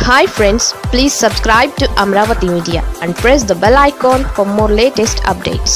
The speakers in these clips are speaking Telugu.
Hi friends, please subscribe to Amravati Media and press the bell icon for more latest updates.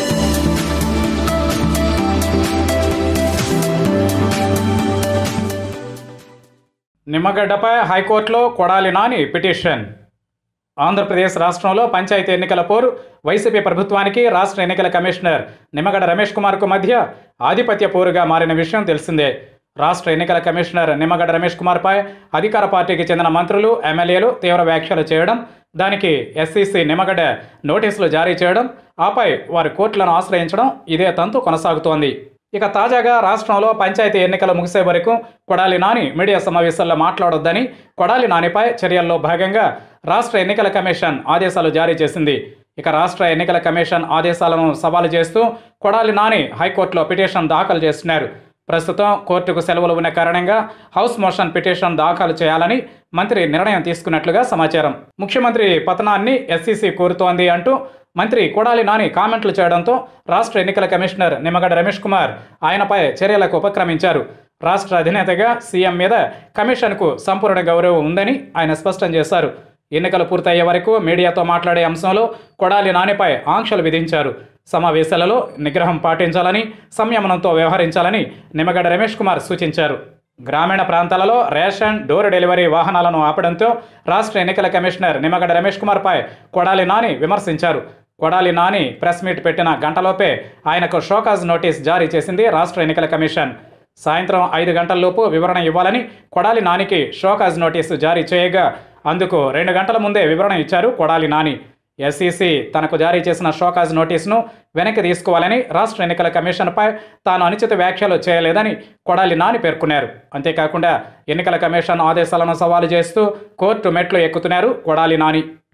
నిమ్మగడ్డపై హైకోర్టులో కొడాలి నాని పిటిషన్. ఆంధ్రప్రదేశ్ రాష్ట్రంలో పంచాయతీ ఎన్నికల పోరు వైసీపీ ప్రభుత్వానికి రాష్ట్ర ఎన్నికల కమిషనర్ నిమ్మగడ్డ రమేష్ కుమార్కు మధ్య ఆధిపత్య పోరుగా మారిన విషయం తెలిసిందే. రాష్ట్ర ఎన్నికల కమిషనర్ నిమ్మగడ్డ రమేష్ కుమార్పై అధికార పార్టీకి చెందిన మంత్రులు, ఎమ్మెల్యేలు తీవ్ర వ్యాఖ్యలు చేయడం, దానికి ఎస్సీసీ నిమ్మగడ్డ నోటీసులు జారీ చేయడం, ఆపై వారి కోర్టులను ఆశ్రయించడం, ఇదే తంతు కొనసాగుతోంది. ఇక తాజాగా రాష్ట్రంలో పంచాయతీ ఎన్నికలు ముగిసే వరకు కొడాలి నాని మీడియా సమావేశాల్లో మాట్లాడొద్దని కొడాలి నానిపై చర్యల్లో భాగంగా రాష్ట్ర ఎన్నికల కమిషన్ ఆదేశాలు జారీ చేసింది. ఇక రాష్ట్ర ఎన్నికల కమిషన్ ఆదేశాలను సవాలు చేస్తూ కొడాలి నాని హైకోర్టులో పిటిషన్ దాఖలు చేస్తున్నారు. ప్రస్తుతం కోర్టుకు సెలవులు ఉన్న కారణంగా హౌస్ మోషన్ పిటిషన్ దాఖలు చేయాలని మంత్రి నిర్ణయం తీసుకున్నట్లుగా సమాచారం. ముఖ్యమంత్రి పతనాన్ని ఎస్సీసీ కోరుతోంది అంటూ మంత్రి కొడాలి నాని కామెంట్లు చేయడంతో రాష్ట్ర ఎన్నికల కమిషనర్ నిమ్మగడ్డ రమేష్ కుమార్ ఆయనపై చర్యలకు ఉపక్రమించారు. రాష్ట్ర అధినేతగా సీఎం మీద కమిషన్కు సంపూర్ణ గౌరవం ఉందని ఆయన స్పష్టం చేశారు. ఎన్నికలు పూర్తయ్యే వరకు మీడియాతో మాట్లాడే అంశంలో కొడాలి నానిపై ఆంక్షలు విధించారు. సమావేశాలలో నిగ్రహం పాటించాలని, సంయమనంతో వ్యవహరించాలని నిమ్మగడ్డ రమేష్ కుమార్ సూచించారు. గ్రామీణ ప్రాంతాలలో రేషన్, డోర్ డెలివరీ వాహనాలను ఆపడంతో రాష్ట్ర ఎన్నికల కమిషనర్ నిమ్మగడ్డ రమేష్ కుమార్పై కొడాలి నాని విమర్శించారు. కొడాలి నాని ప్రెస్ మీట్ పెట్టిన గంటలోపే ఆయనకు షోకాజ్ నోటీస్ జారీ చేసింది రాష్ట్ర ఎన్నికల కమిషన్. సాయంత్రం 5 గంటల్లోపు వివరణ ఇవ్వాలని కొడాలి నానికి షోకాజ్ నోటీసు జారీ చేయగా అందుకు 2 గంటల ముందే వివరణ ఇచ్చారు కొడాలి నాని. ఎస్సీసీ తనకు జారీ చేసిన షోకాజ్ నోటీసును వెనక్కి తీసుకోవాలని, రాష్ట్ర ఎన్నికల కమిషన్పై తాను అనుచిత వ్యాఖ్యలు చేయలేదని కొడాలి నాని పేర్కొన్నారు. అంతేకాకుండా ఎన్నికల కమిషన్ ఆదేశాలను సవాలు చేస్తూ కోర్టు మెట్లు ఎక్కుతున్నారు కొడాలి నాని.